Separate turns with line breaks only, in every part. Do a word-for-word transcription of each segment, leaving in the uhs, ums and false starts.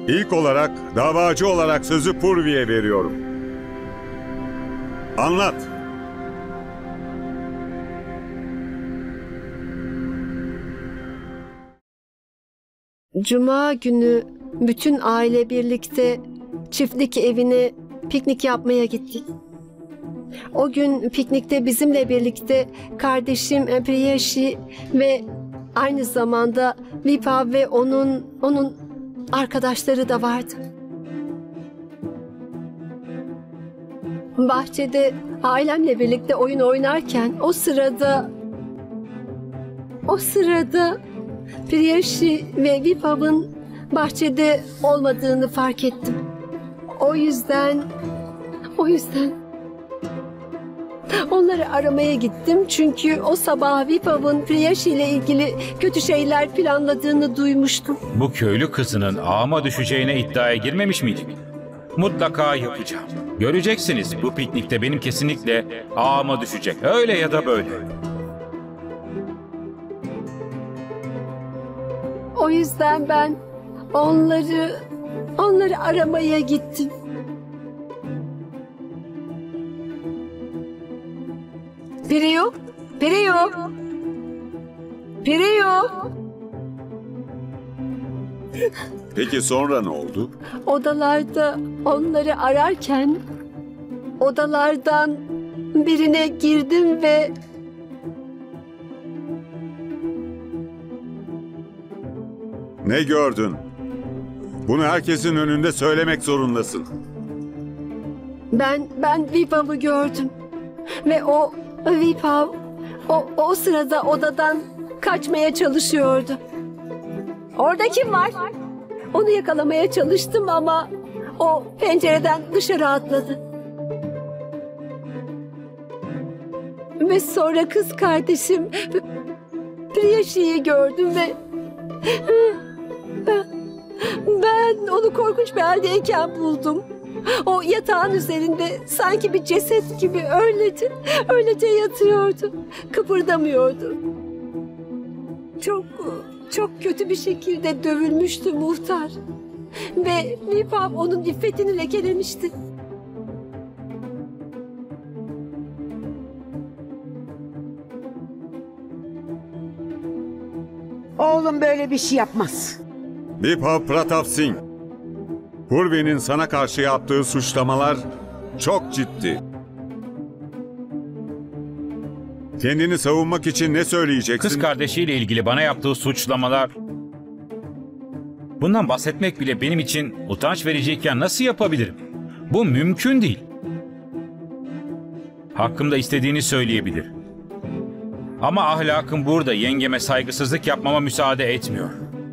İlk olarak davacı olarak sözü Purvi'ye veriyorum. Anlat.
Cuma günü bütün aile birlikte çiftlik evine piknik yapmaya gittik. O gün piknikte bizimle birlikte kardeşim Priyashi ve aynı zamanda Vipa ve onun onun arkadaşları da vardı. Bahçede ailemle birlikte oyun oynarken o sırada o sırada Priyashi ve Vipav'ın bahçede olmadığını fark ettim. O yüzden o yüzden onları aramaya gittim çünkü o sabah Vipav'ın Priyashi ile ilgili kötü şeyler planladığını duymuştum.
Bu köylü kızının ağıma düşeceğine iddiaya girmemiş miydik? Mutlaka yapacağım. Göreceksiniz, bu piknikte benim kesinlikle ağıma düşecek. Öyle ya da böyle.
O yüzden ben onları onları aramaya gittim. Priyo, Priyo, Priyo.
Peki sonra ne oldu?
Odalarda onları ararken odalardan birine girdim ve
Ne gördün? Bunu herkesin önünde söylemek zorundasın.
ben ben Vipav'ı gördüm ve o Vipav o o sırada odadan kaçmaya çalışıyordu. Orada kim var? Onu yakalamaya çalıştım ama o pencereden dışarı atladı. Ve sonra kız kardeşim Priyashi'yi gördüm ve ben, ben onu korkunç bir haldeyken buldum. O yatağın üzerinde sanki bir ceset gibi öylece, öylece yatıyordu. Kıpırdamıyordu. Çok, çok kötü bir şekilde dövülmüştü muhtar. Ve Vipav onun iffetini lekelemişti.
Oğlum böyle bir şey yapmaz.
Vipav Pratap Singh, Purvi'nin sana karşı yaptığı suçlamalar çok ciddi. Kendini savunmak için ne söyleyeceksin?
Kız kardeşiyle ilgili bana yaptığı suçlamalar... Bundan bahsetmek bile benim için utanç vericiyken nasıl yapabilirim? Bu mümkün değil. Hakkımda istediğini söyleyebilir. Ama ahlakım burada yengeme saygısızlık yapmama müsaade etmiyor.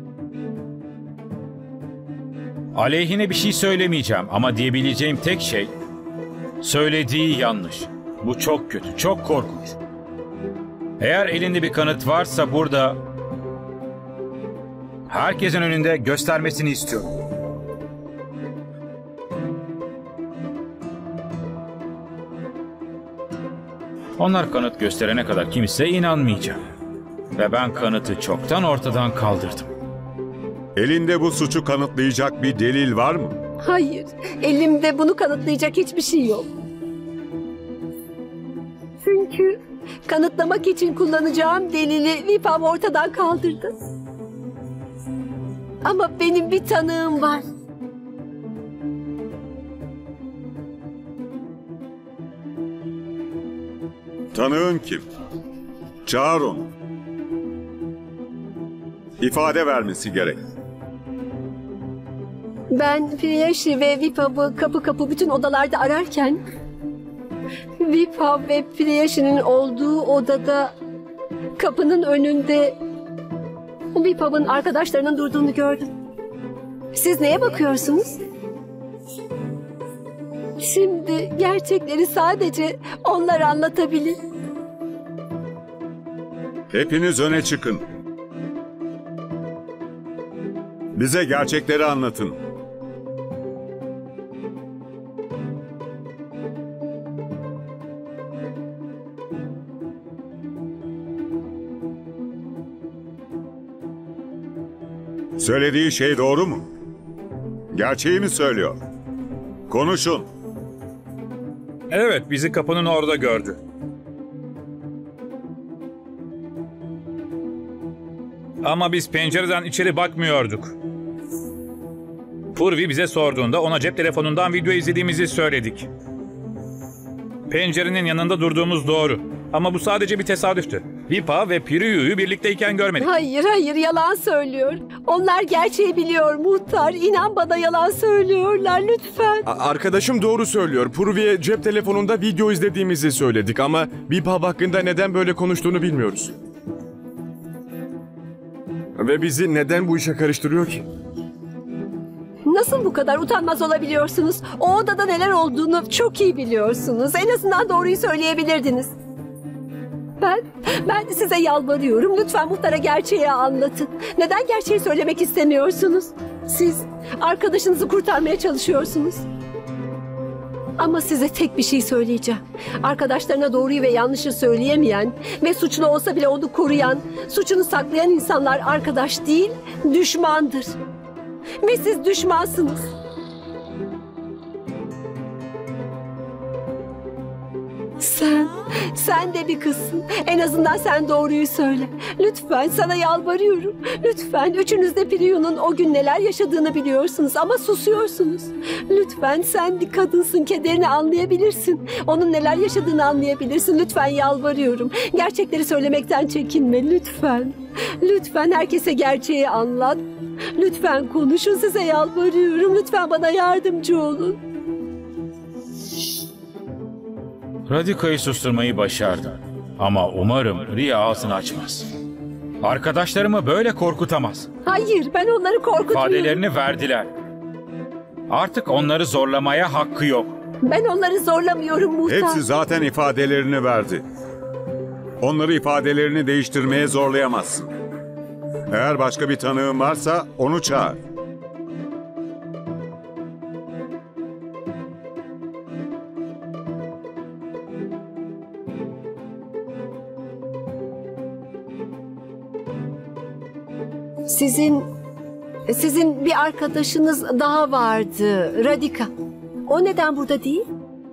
Aleyhine bir şey söylemeyeceğim ama diyebileceğim tek şey... Söylediği yanlış. Bu çok kötü, çok korkunç. Eğer elinde bir kanıt varsa burada... Herkesin önünde göstermesini istiyorum. Onlar kanıt gösterene kadar kimse inanmayacak. Ve ben kanıtı çoktan ortadan kaldırdım.
Elinde bu suçu kanıtlayacak bir delil var mı?
Hayır, elimde bunu kanıtlayacak hiçbir şey yok. Çünkü kanıtlamak için kullanacağım delili Vipav ortadan kaldırdı. Ama benim bir tanığım var.
Tanığın kim? Çağır onu. İfade vermesi gerek.
Ben Priyashi ve Vipav'ı kapı kapı bütün odalarda ararken Vipav ve Priyashi'nin olduğu odada kapının önünde Vipav'ın arkadaşlarının durduğunu gördüm. Siz neye bakıyorsunuz? Şimdi gerçekleri sadece onlar anlatabilir.
Hepiniz öne çıkın. Bize gerçekleri anlatın. Söylediği şey doğru mu? Gerçeği mi söylüyor? Konuşun.
Evet, bizi kapının orada gördü. Ama biz pencereden içeri bakmıyorduk. Purvi bize sorduğunda ona cep telefonundan video izlediğimizi söyledik. Pencerenin yanında durduğumuz doğru. Ama bu sadece bir tesadüftü. Vipa ve Piriyu'yu birlikteyken görmedik.
Hayır hayır yalan söylüyor. Onlar gerçeği biliyor muhtar. İnan bana yalan söylüyorlar lütfen.
A- Arkadaşım doğru söylüyor. Purvi'ye cep telefonunda video izlediğimizi söyledik ama Vipab hakkında neden böyle konuştuğunu bilmiyoruz. Ve bizi neden bu işe karıştırıyor ki?
Nasıl bu kadar utanmaz olabiliyorsunuz? O odada neler olduğunu çok iyi biliyorsunuz. En azından doğruyu söyleyebilirdiniz. Ben, ben size yalvarıyorum. Lütfen muhtara gerçeği anlatın. Neden gerçeği söylemek istemiyorsunuz? Siz arkadaşınızı kurtarmaya çalışıyorsunuz. Ama size tek bir şey söyleyeceğim. Arkadaşlarına doğruyu ve yanlışı söyleyemeyen ve suçlu olsa bile onu koruyan, suçunu saklayan insanlar arkadaş değil, düşmandır. Ve siz düşmansınız. Sen, sen de bir kızsın. En azından sen doğruyu söyle. Lütfen sana yalvarıyorum. Lütfen üçünüz de Priyu'nun o gün neler yaşadığını biliyorsunuz ama susuyorsunuz. Lütfen sen bir kadınsın, kederini anlayabilirsin. Onun neler yaşadığını anlayabilirsin. Lütfen yalvarıyorum. Gerçekleri söylemekten çekinme lütfen. Lütfen herkese gerçeği anlat. Lütfen konuşun, size yalvarıyorum. Lütfen bana yardımcı olun.
Radika'yı susturmayı başardı. Ama umarım Riya ağzını açmaz. Arkadaşlarımı böyle korkutamaz.
Hayır, ben onları korkutmuyorum.
İfadelerini verdiler. Artık onları zorlamaya hakkı yok.
Ben onları zorlamıyorum muhtar.
Hepsi zaten ifadelerini verdi. Onları ifadelerini değiştirmeye zorlayamazsın. Eğer başka bir tanığın varsa onu çağır.
Sizin, sizin bir arkadaşınız daha vardı, Radika. O neden burada değil?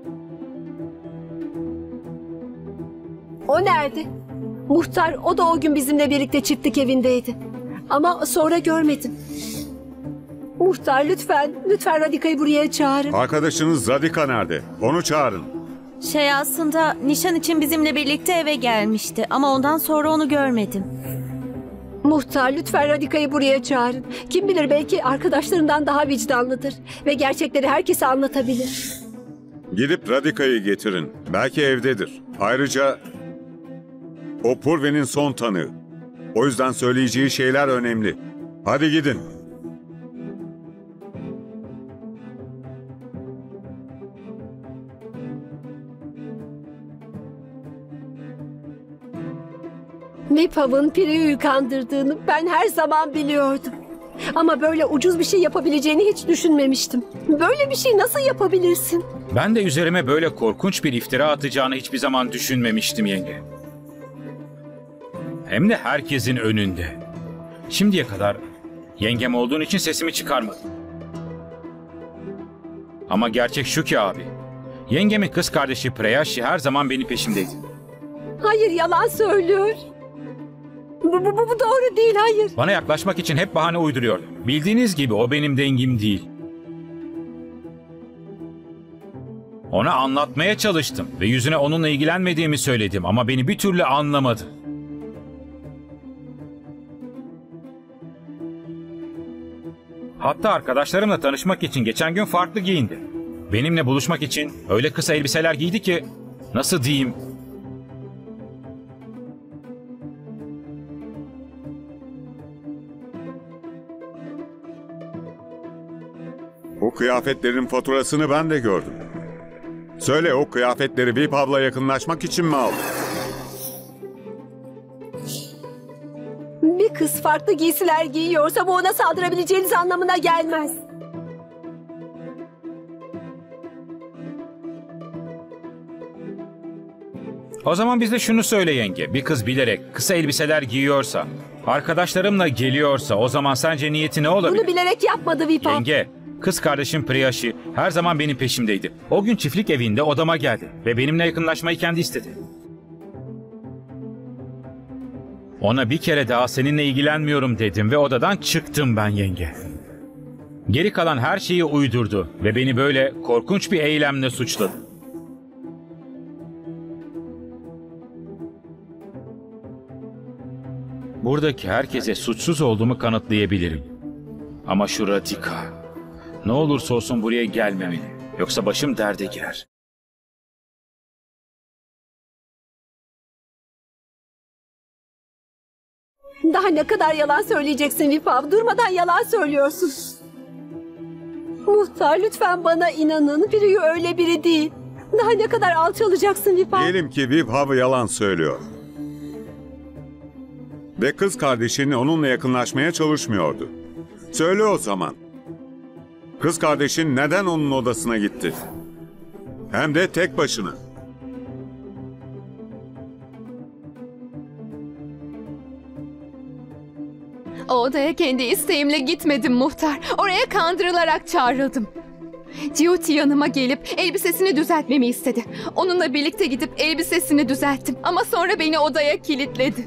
O nerede? Muhtar, o da o gün bizimle birlikte çiftlik evindeydi. Ama sonra görmedim. Muhtar lütfen, lütfen Radika'yı buraya çağırın.
Arkadaşınız Radika nerede? Onu çağırın.
Şey aslında nişan için bizimle birlikte eve gelmişti ama ondan sonra onu görmedim.
Muhtar lütfen Radika'yı buraya çağırın. Kim bilir belki arkadaşlarından daha vicdanlıdır. Ve gerçekleri herkese anlatabilir.
Gidip Radika'yı getirin. Belki evdedir. Ayrıca o Purvi'nin son tanığı. O yüzden söyleyeceği şeyler önemli. Hadi gidin.
Vipav'ın Piriyu'yu kandırdığını ben her zaman biliyordum. Ama böyle ucuz bir şey yapabileceğini hiç düşünmemiştim. Böyle bir şey nasıl yapabilirsin?
Ben de üzerime böyle korkunç bir iftira atacağını hiçbir zaman düşünmemiştim yenge. Hem de herkesin önünde. Şimdiye kadar yengem olduğun için sesimi çıkarmadım. Ama gerçek şu ki abi. Yengemin kız kardeşi Preyashi her zaman benim peşimdeydi.
Hayır, yalan söylüyor. Bu, bu, bu, bu doğru değil, hayır.
Bana yaklaşmak için hep bahane uyduruyordu. Bildiğiniz gibi o benim dengim değil. Ona anlatmaya çalıştım ve yüzüne onunla ilgilenmediğimi söyledim ama beni bir türlü anlamadı. Hatta arkadaşlarımla tanışmak için geçen gün farklı giyindi. Benimle buluşmak için öyle kısa elbiseler giydi ki nasıl diyeyim?
O kıyafetlerin faturasını ben de gördüm. Söyle, o kıyafetleri Vipav'la yakınlaşmak için mi aldın?
Bir kız farklı giysiler giyiyorsa bu ona saldırabileceğiniz anlamına gelmez.
O zaman bize şunu söyle yenge. Bir kız bilerek kısa elbiseler giyiyorsa, arkadaşlarımla geliyorsa o zaman sence niyeti ne olabilir?
Bunu bilerek yapmadı Vipav.
Yenge, Kız kardeşim Priyashi her zaman benim peşimdeydi. O gün çiftlik evinde odama geldi ve benimle yakınlaşmayı kendi istedi. Ona bir kere daha seninle ilgilenmiyorum dedim ve odadan çıktım ben yenge. Geri kalan her şeyi uydurdu ve beni böyle korkunç bir eylemle suçladı. Buradaki herkese suçsuz olduğumu kanıtlayabilirim. Ama şu Radhika, ne olursa olsun buraya gelmemeli. Yoksa başım derde girer.
Daha ne kadar yalan söyleyeceksin Vipav? Durmadan yalan söylüyorsun. Muhtar, lütfen bana inanın. Priyu öyle biri değil. Daha ne kadar alçalacaksın Vipav?
Diyelim ki Vibhav yalan söylüyor. Ve kız kardeşin onunla yakınlaşmaya çalışmıyordu. Söyle o zaman. Kız kardeşin neden onun odasına gitti? Hem de tek başına.
O odaya kendi isteğimle gitmedim muhtar. Oraya kandırılarak çağrıldım. Jyoti yanıma gelip elbisesini düzeltmemi istedi. Onunla birlikte gidip elbisesini düzelttim. Ama sonra beni odaya kilitledi.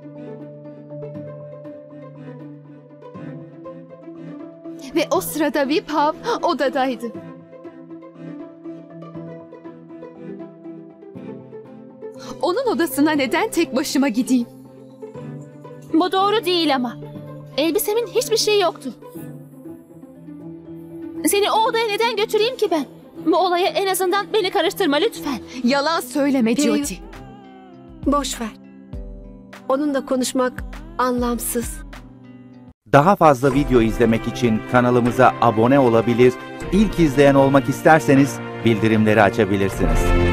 Ve o sırada Vibhav odadaydı. Onun odasına neden tek başıma gideyim?
Bu doğru değil ama. Elbisemin hiçbir şeyi yoktu. Seni o odaya neden götüreyim ki ben? Bu olaya en azından beni karıştırma lütfen.
Yalan söyleme
Priyu.
Jyoti.
Boş ver. Onunla konuşmak anlamsız.
Daha fazla video izlemek için kanalımıza abone olabilir, ilk izleyen olmak isterseniz bildirimleri açabilirsiniz.